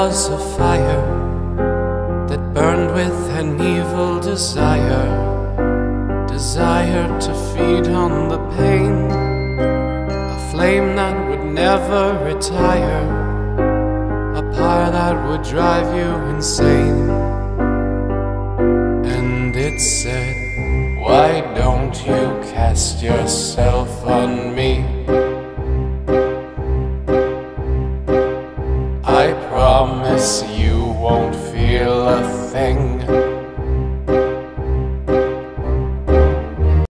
was a fire that burned with an evil desire, desire to feed on the pain, a flame that would never retire, a fire that would drive you insane. And it said, why don't you cast yourself on me? I promise